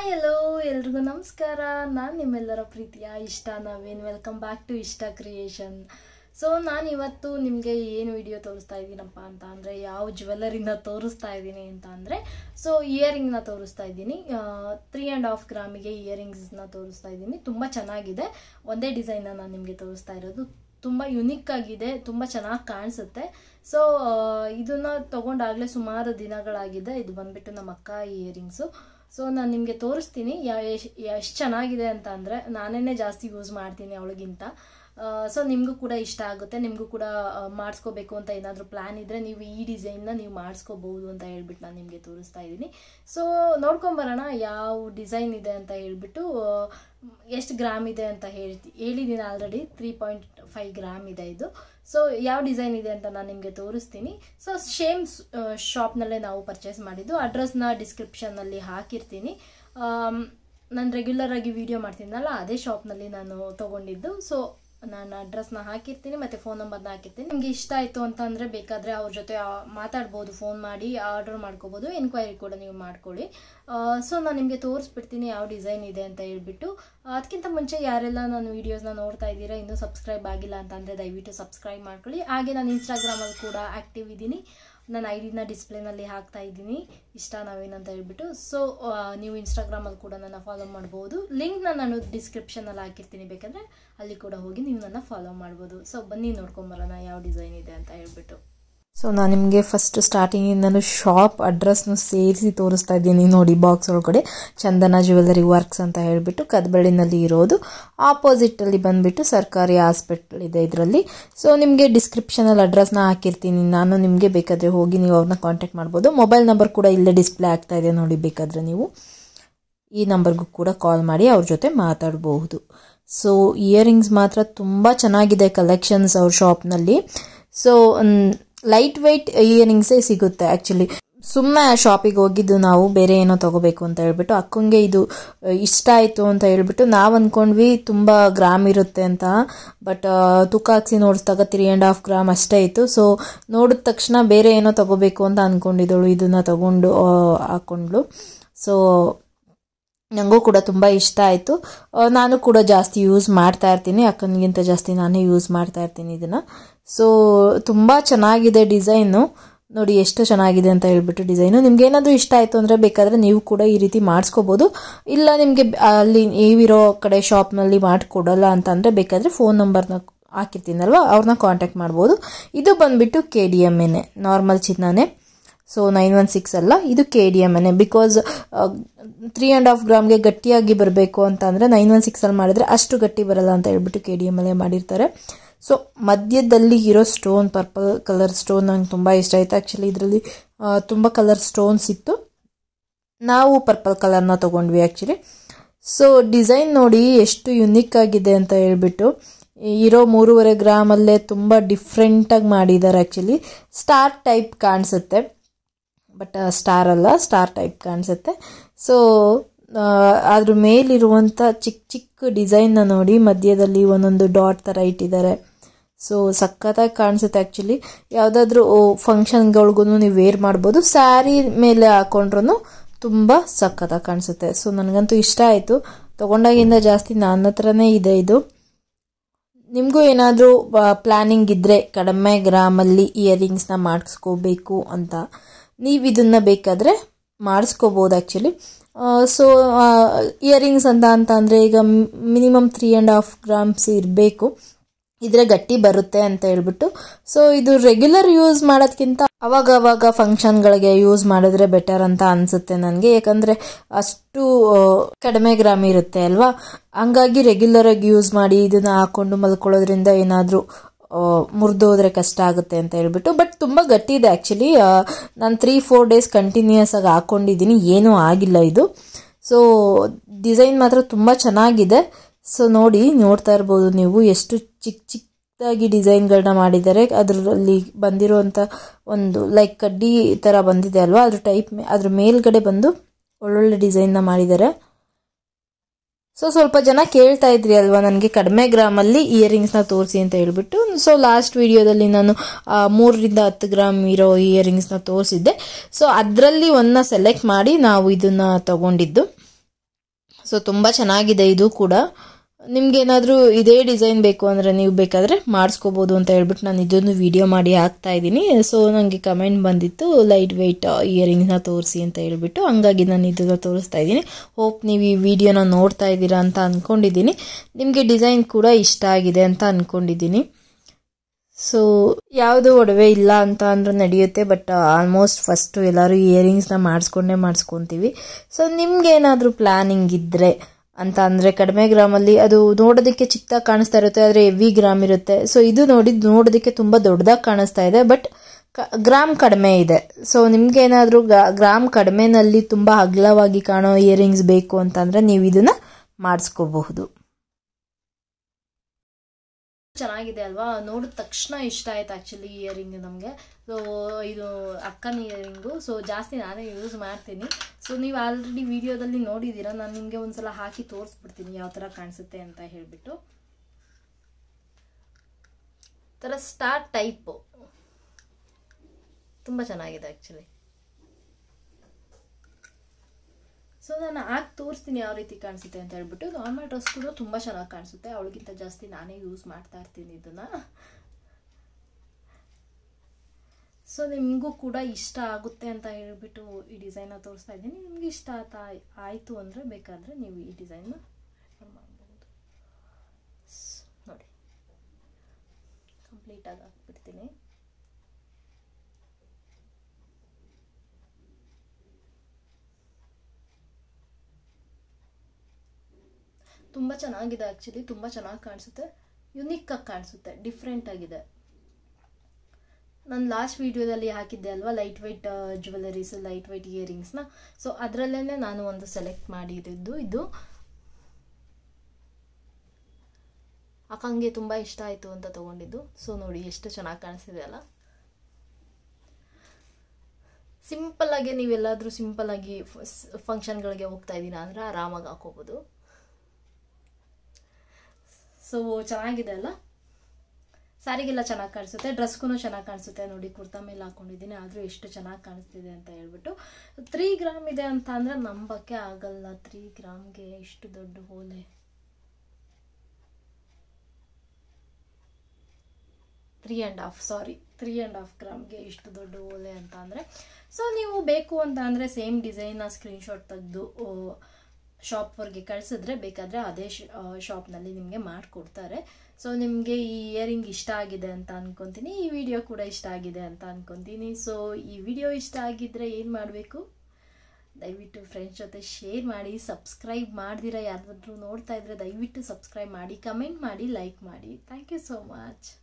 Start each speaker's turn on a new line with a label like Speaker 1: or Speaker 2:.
Speaker 1: hello ಎಲ್ರಿಗೂ ನಮಸ್ಕಾರ ನಾನು ನಿಮ್ಮೆಲ್ಲರ ಪ್ರೀತಿಯ Ishta Naveen welcome back to Ishta creation so ನಾನು ಇವತ್ತು ನಿಮಗೆ ಏನು ವಿಡಿಯೋ ತೋರಿಸ್ತಾ ಇದ್ದೀನಪ್ಪ ಅಂತ ಅಂದರೆ ಯಾವ ಜ್ಯುವೆಲ್ಲರಿನ ತೋರಿಸ್ತಾ ಇದ್ದೀನಿ ಅಂತ ಅಂದರೆ ಸೊ ಇಯರಿಂಗ್ನ ತೋರಿಸ್ತಾ ಇದ್ದೀನಿ 3.5 ಗ್ರಾಮಿಗೆ ಇಯರಿಂಗ್ಸ್ನ ತೋರಿಸ್ತಾ ಇದ್ದೀನಿ ತುಂಬ ಚೆನ್ನಾಗಿದೆ ಒಂದೇ ಡಿಸೈನ್ನ ನಾನು ನಿಮಗೆ ತೋರಿಸ್ತಾ ಇರೋದು ತುಂಬ ಯುನಿಕ್ ಆಗಿದೆ ತುಂಬ ಚೆನ್ನಾಗಿ ಕಾಣಿಸುತ್ತೆ ಸೊ ಇದನ್ನು ತಗೊಂಡಾಗಲೇ ಸುಮಾರು ದಿನಗಳಾಗಿದೆ ಇದು ಬಂದ್ಬಿಟ್ಟು ನಮ್ಮ ಅಕ್ಕ ಇಯರಿಂಗ್ಸು ಸೊ ನಾನು ನಿಮಗೆ ತೋರಿಸ್ತೀನಿ ಎಷ್ಟು ಚೆನ್ನಾಗಿದೆ ಅಂತ ಅಂದರೆ ನಾನೇ ಜಾಸ್ತಿ ಯೂಸ್ ಮಾಡ್ತೀನಿ ಅವಳಿಗಿಂತ ಸೊ ನಿಮಗೂ ಕೂಡ ಇಷ್ಟ ಆಗುತ್ತೆ ನಿಮಗೂ ಕೂಡ ಮಾಡಿಸ್ಕೋಬೇಕು ಅಂತ ಏನಾದರೂ ಪ್ಲ್ಯಾನ್ ಇದ್ದರೆ ನೀವು ಈ ಡಿಸೈನ್ನ ನೀವು ಮಾಡಿಸ್ಕೋಬಹುದು ಅಂತ ಹೇಳ್ಬಿಟ್ಟು ನಾನು ನಿಮಗೆ ತೋರಿಸ್ತಾ ಇದ್ದೀನಿ ಸೊ ನೋಡ್ಕೊಂಬರೋಣ ಯಾವ ಡಿಸೈನ್ ಇದೆ ಅಂತ ಹೇಳ್ಬಿಟ್ಟು ಎಷ್ಟು ಗ್ರಾಮ್ ಇದೆ ಅಂತ ಹೇಳಿದ್ದೀನಿ ಆಲ್ರೆಡಿ 3.5 ಗ್ರಾಮ್ ಇದೆ ಇದು ಸೊ ಯಾವ ಡಿಸೈನ್ ಇದೆ ಅಂತ ನಾನು ನಿಮಗೆ ತೋರಿಸ್ತೀನಿ ಸೊ ಸೇಮ್ ಶಾಪ್ನಲ್ಲೇ ನಾವು ಪರ್ಚೇಸ್ ಮಾಡಿದ್ದು ಅಡ್ರೆಸ್ನ ಡಿಸ್ಕ್ರಿಪ್ಷನ್ನಲ್ಲಿ ಹಾಕಿರ್ತೀನಿ ನಾನು ರೆಗ್ಯುಲರ್ ಆಗಿ ವಿಡಿಯೋ ಮಾಡ್ತೀನಲ್ಲ ಅದೇ ಶಾಪ್ನಲ್ಲಿ ನಾನು ತೊಗೊಂಡಿದ್ದು ಸೊ ನಾನು ಅಡ್ರೆಸ್ನ ಹಾಕಿರ್ತೀನಿ ಮತ್ತು ಫೋನ್ ನಂಬರ್ನ ಹಾಕಿರ್ತೀನಿ ನಿಮಗೆ ಇಷ್ಟ ಆಯಿತು ಅಂತ ಅಂದರೆ ಬೇಕಾದರೆ ಅವ್ರ ಜೊತೆ ಮಾತಾಡ್ಬೋದು ಫೋನ್ ಮಾಡಿ ಆರ್ಡರ್ ಮಾಡ್ಕೋಬೋದು ಎನ್ಕ್ವೈರಿ ಕೂಡ ನೀವು ಮಾಡ್ಕೊಳ್ಳಿ ಸೊ ನಾನು ನಿಮಗೆ ತೋರಿಸ್ಬಿಡ್ತೀನಿ ಯಾವ ಡಿಸೈನ್ ಇದೆ ಅಂತ ಹೇಳ್ಬಿಟ್ಟು ಅದಕ್ಕಿಂತ ಮುಂಚೆ ಯಾರೆಲ್ಲ ನಾನು ವೀಡಿಯೋಸ್ನ ನೋಡ್ತಾ ಇದ್ದೀರಾ ಇನ್ನೂ ಸಬ್ಸ್ಕ್ರೈಬ್ ಆಗಿಲ್ಲ ಅಂತ ಅಂದರೆ ದಯವಿಟ್ಟು ಸಬ್ಸ್ಕ್ರೈಬ್ ಮಾಡ್ಕೊಳ್ಳಿ ಹಾಗೆ ನಾನು ಇನ್ಸ್ಟಾಗ್ರಾಮಲ್ಲಿ ಕೂಡ ಆ್ಯಕ್ಟಿವ್ ಇದ್ದೀನಿ ನಾನು ಐಡಿನ ಡಿಸ್ಪ್ಲೇನಲ್ಲಿ ಹಾಕ್ತಾ ಇದ್ದೀನಿ ಇಷ್ಟ ನವೀನ್ ಅಂತ ಹೇಳ್ಬಿಟ್ಟು ಸೊ ನೀವು ಇನ್ಸ್ಟಾಗ್ರಾಮಲ್ಲಿ ಕೂಡ ನನ್ನ ಫಾಲೋ ಮಾಡ್ಬೋದು ಲಿಂಕ್ನ ನಾನು ಡಿಸ್ಕ್ರಿಪ್ಷನಲ್ಲಿ ಹಾಕಿರ್ತೀನಿ ಬೇಕಾದರೆ ಅಲ್ಲಿ ಕೂಡ ಹೋಗಿ ನೀವು ನನ್ನ ಫಾಲೋ ಮಾಡ್ಬೋದು ಸೊ ಬನ್ನಿ ನೋಡ್ಕೊಂಬರೋಣ ಯಾವ ಡಿಸೈನ್ ಇದೆ ಅಂತ ಹೇಳ್ಬಿಟ್ಟು
Speaker 2: ಸೊ ನಾನು ನಿಮಗೆ ಫಸ್ಟ್ ಸ್ಟಾರ್ಟಿಂಗಿಂದನೂ ಶಾಪ್ ಅಡ್ರೆಸ್ನು ಸೇರಿಸಿ ತೋರಿಸ್ತಾ ಇದ್ದೀನಿ ನೋಡಿ ಬಾಕ್ಸ್ ಒಳಗಡೆ ಚಂದನ ಜ್ಯುವೆಲ್ಲರಿ ವರ್ಕ್ಸ್ ಅಂತ ಹೇಳಿಬಿಟ್ಟು ಕದಬಳ್ಳಿನಲ್ಲಿ ಇರೋದು ಆಪೋಸಿಟಲ್ಲಿ ಬಂದುಬಿಟ್ಟು ಸರ್ಕಾರಿ ಹಾಸ್ಪಿಟಲ್ ಇದೆ ಇದರಲ್ಲಿ ಸೊ ನಿಮಗೆ ಡಿಸ್ಕ್ರಿಪ್ಷನಲ್ಲಿ ಅಡ್ರೆಸ್ನ ಹಾಕಿರ್ತೀನಿ ನಾನು ನಿಮಗೆ ಬೇಕಾದರೆ ಹೋಗಿ ನೀವು ಅವ್ರನ್ನ ಕಾಂಟ್ಯಾಕ್ಟ್ ಮಾಡ್ಬೋದು ಮೊಬೈಲ್ ನಂಬರ್ ಕೂಡ ಇಲ್ಲೇ ಡಿಸ್ಪ್ಲೇ ಆಗ್ತಾ ಇದೆ ನೋಡಿ ಬೇಕಾದರೆ ನೀವು ಈ ನಂಬರ್ಗೂ ಕೂಡ ಕಾಲ್ ಮಾಡಿ ಅವ್ರ ಜೊತೆ ಮಾತಾಡಬಹುದು ಸೊ ಇಯರಿಂಗ್ಸ್ ಮಾತ್ರ ತುಂಬ ಚೆನ್ನಾಗಿದೆ ಕಲೆಕ್ಷನ್ಸ್ ಅವ್ರ ಶಾಪ್ನಲ್ಲಿ ಸೊ ಲೈಟ್ ವೆಯ್ಟ್ ಇಯರಿಂಗ್ಸೇ ಸಿಗುತ್ತೆ ಆ್ಯಕ್ಚುಲಿ ಸುಮ್ಮನೆ ಶಾಪಿಗೆ ಹೋಗಿದ್ದು ನಾವು ಬೇರೆ ಏನೋ ತಗೋಬೇಕು ಅಂತ ಹೇಳ್ಬಿಟ್ಟು ಅಕ್ಕಂಗೆ ಇದು ಇಷ್ಟ ಆಯಿತು ಅಂತ ಹೇಳ್ಬಿಟ್ಟು ನಾವು ಅಂದ್ಕೊಂಡ್ವಿ ತುಂಬ ಗ್ರಾಮ್ ಇರುತ್ತೆ ಅಂತ ಬಟ್ ತೂಕ ಹಾಕ್ಸಿ ನೋಡಿಸಿದಾಗ 3.5 ಗ್ರಾಮ್ ಅಷ್ಟೇ ಇತ್ತು ಸೊ ನೋಡಿದ ತಕ್ಷಣ ಬೇರೆ ಏನೋ ತಗೋಬೇಕು ಅಂತ ಅಂದ್ಕೊಂಡಿದ್ದಳು ಇದನ್ನು ತಗೊಂಡು ಹಾಕ್ಕೊಂಡ್ಳು ಸೊ ನನಗೂ ಕೂಡ ತುಂಬ ಇಷ್ಟ ಆಯಿತು ನಾನು ಕೂಡ ಜಾಸ್ತಿ ಯೂಸ್ ಮಾಡ್ತಾ ಇರ್ತೀನಿ ಅಕ್ಕನಿಗಿಂತ ಜಾಸ್ತಿ ನಾನೇ ಯೂಸ್ ಮಾಡ್ತಾ ಇರ್ತೀನಿ ಇದನ್ನು ಸೊ ತುಂಬ ಚೆನ್ನಾಗಿದೆ ಡಿಸೈನು ನೋಡಿ ಎಷ್ಟು ಚೆನ್ನಾಗಿದೆ ಅಂತ ಹೇಳ್ಬಿಟ್ಟು ಡಿಸೈನು ನಿಮ್ಗೆ ಏನಾದರೂ ಇಷ್ಟ ಆಯಿತು ಅಂದರೆ ಬೇಕಾದರೆ ನೀವು ಕೂಡ ಈ ರೀತಿ ಮಾಡಿಸ್ಕೋಬೋದು ಇಲ್ಲ ನಿಮಗೆ ಅಲ್ಲಿ ನೀವಿರೋ ಕಡೆ ಶಾಪ್ನಲ್ಲಿ ಮಾಡಿಕೊಡಲ್ಲ ಅಂತಂದರೆ ಬೇಕಾದರೆ ಫೋನ್ ನಂಬರ್ನ ಹಾಕಿರ್ತೀನಲ್ವ ಅವ್ರನ್ನ ಕಾಂಟ್ಯಾಕ್ಟ್ ಮಾಡ್ಬೋದು ಇದು ಬಂದುಬಿಟ್ಟು KDM ನಾರ್ಮಲ್ ಚಿನ್ನನೇ ಸೊ 916 ಅಲ್ಲ ಇದು KDM ಬಿಕಾಸ್ 3.5 ಗ್ರಾಮ್ಗೆ ಗಟ್ಟಿಯಾಗಿ ಬರಬೇಕು ಅಂತ ಅಂದರೆ 916 ಮಾಡಿದ್ರೆ ಅಷ್ಟು ಗಟ್ಟಿ ಬರಲ್ಲ ಅಂತ ಹೇಳ್ಬಿಟ್ಟು KDM ಮಾಡಿರ್ತಾರೆ ಸೊ ಮಧ್ಯದಲ್ಲಿ ಇರೋ ಸ್ಟೋನ್ ಪರ್ಪಲ್ ಕಲರ್ ಸ್ಟೋನ್ ನಂಗೆ ತುಂಬ ಇಷ್ಟ ಆಯಿತು ಆ್ಯಕ್ಚುಲಿ ಇದರಲ್ಲಿ ತುಂಬ ಕಲರ್ ಸ್ಟೋನ್ಸ್ ಇತ್ತು ನಾವು ಪರ್ಪಲ್ ಕಲರ್ನ ತೊಗೊಂಡ್ವಿ ಆ್ಯಕ್ಚುಲಿ ಸೊ ಡಿಸೈನ್ ನೋಡಿ ಎಷ್ಟು ಯುನಿಕ್ ಆಗಿದೆ ಅಂತ ಹೇಳ್ಬಿಟ್ಟು ಇರೋ 3.5 ಗ್ರಾಮಲ್ಲೇ ತುಂಬ ಡಿಫ್ರೆಂಟಾಗಿ ಮಾಡಿದ್ದಾರೆ ಆ್ಯಕ್ಚುಲಿ ಸ್ಟಾರ್ ಟೈಪ್ ಕಾಣಿಸುತ್ತೆ ಬಟ್ ಸ್ಟಾರ್ ಅಲ್ಲ ಸ್ಟಾರ್ ಟೈಪ್ ಕಾಣಿಸುತ್ತೆ ಸೊ ಅದ್ರ ಮೇಲಿರುವಂಥ ಚಿಕ್ಕ ಡಿಸೈನ್ನ ನೋಡಿ ಮಧ್ಯದಲ್ಲಿ ಒಂದೊಂದು ಡಾಟ್ ಥರ ಇಟ್ಟಿದ್ದಾರೆ ಸೊ ಸಖತ್ತಾಗಿ ಕಾಣಿಸುತ್ತೆ ಆ್ಯಕ್ಚುಲಿ ಯಾವುದಾದ್ರೂ ಫಂಕ್ಷನ್ಗಳಿಗೂ ನೀವು ವೇರ್ ಮಾಡ್ಬೋದು ಸ್ಯಾರಿ ಮೇಲೆ ಹಾಕೊಂಡ್ರೂ ತುಂಬ ಸಖತ್ತಾಗಿ ಕಾಣಿಸುತ್ತೆ ಸೊ ನನಗಂತೂ ಇಷ್ಟ ಆಯಿತು ತೊಗೊಂಡಾಗಿಂದ ಜಾಸ್ತಿ ನನ್ನ ಹತ್ರನೇ ಇದೆ ಇದು ನಿಮಗೂ ಏನಾದರೂ ಪ್ಲ್ಯಾನಿಂಗ್ ಇದ್ದರೆ ಕಡಿಮೆ ಗ್ರಾಮಲ್ಲಿ ಇಯರಿಂಗ್ಸ್ನ ಮಾಡಿಸ್ಕೋಬೇಕು ಅಂತ ನೀವು ಇದನ್ನು ಬೇಕಾದರೆ ಮಾಡಿಸ್ಕೋಬೋದು ಆ್ಯಕ್ಚುಲಿ ಸೊ ಇಯರಿಂಗ್ಸ್ ಅಂತ ಅಂದರೆ ಈಗ ಮಿನಿಮಮ್ 3.5 ಗ್ರಾಮ್ಸ್ ಇರಬೇಕು ಇದ್ರೆ ಗಟ್ಟಿ ಬರುತ್ತೆ ಅಂತ ಹೇಳ್ಬಿಟ್ಟು ಸೊ ಇದು ರೆಗ್ಯುಲರ್ ಯೂಸ್ ಮಾಡೋದಕ್ಕಿಂತ ಅವಾಗ ಫಂಕ್ಷನ್ಗಳಿಗೆ ಯೂಸ್ ಮಾಡಿದ್ರೆ ಬೆಟರ್ ಅಂತ ಅನಿಸುತ್ತೆ ನನಗೆ ಯಾಕಂದರೆ ಅಷ್ಟು ಕಡಿಮೆ ಗ್ರಾಮ್ ಇರುತ್ತೆ ಅಲ್ವಾ ಹಂಗಾಗಿ ರೆಗ್ಯುಲರ್ ಆಗಿ ಯೂಸ್ ಮಾಡಿ ಇದನ್ನು ಹಾಕ್ಕೊಂಡು ಮಲ್ಕೊಳ್ಳೋದ್ರಿಂದ ಏನಾದರೂ ಮುರಿದೋದ್ರೆ ಕಷ್ಟ ಆಗುತ್ತೆ ಅಂತ ಹೇಳ್ಬಿಟ್ಟು ಬಟ್ ತುಂಬ ಗಟ್ಟಿ ಇದೆ ಆ್ಯಕ್ಚುಲಿ ನಾನು 3-4 ಡೇಸ್ ಕಂಟಿನ್ಯೂಯಸ್ ಆಗಿ ಹಾಕ್ಕೊಂಡಿದ್ದೀನಿ ಏನೂ ಆಗಿಲ್ಲ ಇದು ಸೊ ಡಿಸೈನ್ ಮಾತ್ರ ತುಂಬ ಚೆನ್ನಾಗಿದೆ ಸೊ ನೋಡ್ತಾ ಇರ್ಬೋದು ನೀವು ಎಷ್ಟು ಚಿಕ್ಕದಾಗಿ ಡಿಸೈನ್ಗಳನ್ನ ಮಾಡಿದ್ದಾರೆ ಅದರಲ್ಲಿ ಬಂದಿರುವಂಥ ಒಂದು ಲೈಕ್ ಕಡ್ಡಿ ಥರ ಬಂದಿದೆ ಅಲ್ವಾ ಅದ್ರ ಮೇಲ್ಗಡೆ ಬಂದು ಒಳ್ಳೊಳ್ಳೆ ಡಿಸೈನ್ನ ಮಾಡಿದ್ದಾರೆ ಸೊ ಸ್ವಲ್ಪ ಜನ ಕೇಳ್ತಾ ಇದ್ರಿ ಅಲ್ವಾ ನನಗೆ ಕಡಿಮೆ ಗ್ರಾಮಲ್ಲಿ ಇಯರಿಂಗ್ಸ್ನ ತೋರಿಸಿ ಅಂತ ಹೇಳ್ಬಿಟ್ಟು ಸೊ ಲಾಸ್ಟ್ ವಿಡಿಯೋದಲ್ಲಿ ನಾನು 3ರಿಂದ 10 ಗ್ರಾಮ್ ಇರೋ ಇಯರಿಂಗ್ಸ್ನ ತೋರಿಸಿದ್ದೆ ಸೊ ಅದರಲ್ಲಿ ಒಂದನ್ನ ಸೆಲೆಕ್ಟ್ ಮಾಡಿ ನಾವು ಇದನ್ನು ತಗೊಂಡಿದ್ದು ಸೊ ತುಂಬ ಚೆನ್ನಾಗಿದೆ ಇದು ಕೂಡ. ನಿಮ್ಗೇನಾದರೂ ಇದೇ ಡಿಸೈನ್ ಬೇಕು ಅಂದರೆ ನೀವು ಬೇಕಾದರೆ ಮಾಡಿಸ್ಕೋಬೋದು ಅಂತ ಹೇಳ್ಬಿಟ್ಟು ನಾನು ಇದೊಂದು ವಿಡಿಯೋ ಮಾಡಿ ಹಾಕ್ತಾ ಇದ್ದೀನಿ. ಸೊ ನನಗೆ ಕಮೆಂಟ್ ಬಂದಿತ್ತು ಲೈಟ್ ವೆಯ್ಟ್ ಇಯರಿಂಗ್ಸ್ನ ತೋರಿಸಿ ಅಂತ ಹೇಳ್ಬಿಟ್ಟು, ಹಂಗಾಗಿ ನಾನು ಇದನ್ನು ತೋರಿಸ್ತಾ ಇದ್ದೀನಿ. ಹೋಪ್ ನೀವು ಈ ವಿಡಿಯೋನ ನೋಡ್ತಾ ಇದ್ದೀರಾ ಅಂತ ಅಂದ್ಕೊಂಡಿದ್ದೀನಿ. ನಿಮಗೆ ಡಿಸೈನ್ ಕೂಡ ಇಷ್ಟ ಆಗಿದೆ ಅಂತ ಅಂದ್ಕೊಂಡಿದ್ದೀನಿ. ಸೊ ಯಾವುದು ಒಡವೆ ಇಲ್ಲ ಅಂತ ಅಂದರೂ ನಡೆಯುತ್ತೆ, ಬಟ್ ಆಲ್ಮೋಸ್ಟ್ ಫಸ್ಟು ಎಲ್ಲರೂ ಇಯರಿಂಗ್ಸ್ನ ಮಾಡಿಸ್ಕೊತೀವಿ. ಸೊ ನಿಮ್ಗೇನಾದರೂ ಪ್ಲ್ಯಾನಿಂಗ್ ಇದ್ದರೆ ಅಂತ ಅಂದರೆ ಕಡಿಮೆ ಗ್ರಾಮಲ್ಲಿ ಅದು ನೋಡೋದಕ್ಕೆ ಚಿಕ್ಕದಾಗಿ ಕಾಣಿಸ್ತಾ ಇರುತ್ತೆ, ಆದರೆ ಹೆವಿ ಗ್ರಾಮ್ ಇರುತ್ತೆ. ಸೊ ಇದು ನೋಡೋದಕ್ಕೆ ತುಂಬ ದೊಡ್ಡದಾಗಿ ಕಾಣಿಸ್ತಾ ಇದೆ, ಬಟ್ ಗ್ರಾಮ್ ಕಡಿಮೆ ಇದೆ. ಸೊ ನಿಮ್ಗೇನಾದರೂ ಗ್ರಾಮ್ ಕಡಿಮೆನಲ್ಲಿ ತುಂಬ ಅಗಲವಾಗಿ ಕಾಣೋ ಇಯರಿಂಗ್ಸ್ ಬೇಕು ಅಂತಂದರೆ ನೀವು ಇದನ್ನು ಮಾಡಿಸ್ಕೋಬಹುದು.
Speaker 1: ಚೆನ್ನಾಗಿದೆ ಅಲ್ವಾ? ನೋಡಿದ ತಕ್ಷಣ ಇಷ್ಟ ಆಯ್ತು ಆ್ಯಕ್ಚುಲಿ ಇಯರಿಂಗ್ ನಮಗೆ. ಸೊ ಇದು ಅಕ್ಕನ ಇಯರಿಂಗು. ಸೊ ಜಾಸ್ತಿ ನಾನೇ ಯೂಸ್ ಮಾಡ್ತೀನಿ. ಸೊ ನೀವು ಆಲ್ರೆಡಿ ವಿಡಿಯೋದಲ್ಲಿ ನೋಡಿದ್ದೀರಾ, ನಾನು ನಿಮಗೆ ಒಂದ್ಸಲ ಹಾಕಿ ತೋರಿಸ್ಬಿಡ್ತೀನಿ ಯಾವ ಥರ ಕಾಣಿಸುತ್ತೆ ಅಂತ ಹೇಳಿಬಿಟ್ಟು. ಥರ ಸ್ಟಾರ್ ಟೈಪು ತುಂಬ ಚೆನ್ನಾಗಿದೆ ಆ್ಯಕ್ಚುಲಿ. ಸೊ ನಾನು ಹಾಕಿ ತೋರಿಸ್ತೀನಿ ಯಾವ ರೀತಿ ಕಾಣಿಸುತ್ತೆ ಅಂತ ಹೇಳ್ಬಿಟ್ಟು. ನಾರ್ಮಲ್ ಡ್ರೆಸ್ ಕೂಡ ತುಂಬ ಚೆನ್ನಾಗಿ ಕಾಣಿಸುತ್ತೆ, ಅವಳಿಗಿಂತ ಜಾಸ್ತಿ ನಾನೇ ಯೂಸ್ ಮಾಡ್ತಾ ಇರ್ತೀನಿ ಇದನ್ನು. ಸೊ ನಿಮಗೂ ಕೂಡ ಇಷ್ಟ ಆಗುತ್ತೆ ಅಂತ ಹೇಳ್ಬಿಟ್ಟು ಈ ಡಿಸೈನ್ನ ತೋರಿಸ್ತಾ ಇದ್ದೀನಿ. ನಿಮ್ಗೆ ಇಷ್ಟ ಆಯಿತು ಅಂದರೆ ಬೇಕಾದರೆ ನೀವು ಈ ಡಿಸೈನ್ನ ಮಾಡ್ಬೋದು. ನೋಡಿ ಕಂಪ್ಲೀಟಾಗಿ ಹಾಕ್ಬಿಡ್ತೀನಿ. ತುಂಬ ಚೆನ್ನಾಗಿದೆ ಆ್ಯಕ್ಚುಲಿ, ತುಂಬ ಚೆನ್ನಾಗಿ ಕಾಣಿಸುತ್ತೆ, ಯುನಿಕ್ಕಾಗಿ ಕಾಣಿಸುತ್ತೆ, ಡಿಫ್ರೆಂಟ್ ಆಗಿದೆ. ನಾನು ಲಾಸ್ಟ್ ವಿಡಿಯೋದಲ್ಲಿ ಹಾಕಿದ್ದೆ ಅಲ್ವಾ light weight jewelleries, light weight ಇಯರಿಂಗ್ಸ್ನ. ಸೊ ಅದರಲ್ಲೇ ನಾನು ಒಂದು ಸೆಲೆಕ್ಟ್ ಮಾಡಿದ್ದು ಇದು. ಅಕ್ಕಂಗೆ ತುಂಬ ಇಷ್ಟ ಆಯಿತು ಅಂತ ತೊಗೊಂಡಿದ್ದು. ಸೊ ನೋಡಿ ಎಷ್ಟು ಚೆನ್ನಾಗಿ ಕಾಣಿಸ್ತಿದೆ ಅಲ್ಲ. ಸಿಂಪಲ್ಲಾಗಿ ನೀವೆಲ್ಲಾದರೂ ಸಿಂಪಲ್ಲಾಗಿ ಫಂಕ್ಷನ್ಗಳಿಗೆ ಹೋಗ್ತಾ ಇದ್ದೀರಾ ಅಂದರೆ ಆರಾಮಾಗಿ ಹಾಕೋಬೋದು. ಸೊ ಚೆನ್ನಾಗಿದೆ ಅಲ್ಲ, ಸ್ಯಾರಿಗೆಲ್ಲ ಚೆನ್ನಾಗಿ ಕಾಣಿಸುತ್ತೆ, ಡ್ರೆಸ್ಗೂ ಚೆನ್ನಾಗಿ ಕಾಣಿಸುತ್ತೆ. ನೋಡಿ ಕುರ್ತಾ ಮೇಲೆ ಹಾಕೊಂಡಿದ್ದೀನಿ, ಆದರೂ ಎಷ್ಟು ಚೆನ್ನಾಗಿ ಕಾಣಿಸ್ತಿದೆ ಅಂತ ಹೇಳ್ಬಿಟ್ಟು. 3 ಗ್ರಾಮ್ ಇದೆ ಅಂತ ಅಂದರೆ ನಂಬಕ್ಕೆ ಆಗಲ್ಲ. 3 ಗ್ರಾಮ್ಗೆ ಇಷ್ಟು ದೊಡ್ಡ ಓಲೆ. 3.5 ಗ್ರಾಮ್ಗೆ ಇಷ್ಟು ದೊಡ್ಡ ಓಲೆ ಅಂತ ಅಂದರೆ. ಸೊ ನೀವು ಬೇಕು ಅಂತ ಅಂದರೆ ಸೇಮ್ ಡಿಸೈನ್ನ ಸ್ಕ್ರೀನ್ಶಾಟ್ ತೆಗೆದು ಶಾಪ್ವರೆಗೆ ಕಳಿಸಿದ್ರೆ ಬೇಕಾದರೆ ಅದೇ ಶಾಪ್ನಲ್ಲಿ ನಿಮಗೆ ಮಾಡಿಕೊಡ್ತಾರೆ. ಸೊ ನಿಮಗೆ ಈ ಇಯರಿಂಗ್ ಇಷ್ಟ ಆಗಿದೆ ಅಂತ ಅಂದ್ಕೊತೀನಿ, ಈ ವಿಡಿಯೋ ಕೂಡ ಇಷ್ಟ ಆಗಿದೆ ಅಂತ ಅಂದ್ಕೊತೀನಿ. ಸೊ ಈ ವಿಡಿಯೋ ಇಷ್ಟ ಆಗಿದ್ದರೆ ಏನು ಮಾಡಬೇಕು, ದಯವಿಟ್ಟು ಫ್ರೆಂಡ್ಸ್ ಜೊತೆ ಶೇರ್ ಮಾಡಿ. ಸಬ್ಸ್ಕ್ರೈಬ್ ಮಾಡ್ದಿರ ಯಾರಾದರೂ ನೋಡ್ತಾ ಇದ್ದರೆ ದಯವಿಟ್ಟು ಸಬ್ಸ್ಕ್ರೈಬ್ ಮಾಡಿ, ಕಮೆಂಟ್ ಮಾಡಿ, ಲೈಕ್ ಮಾಡಿ. Thank you so much.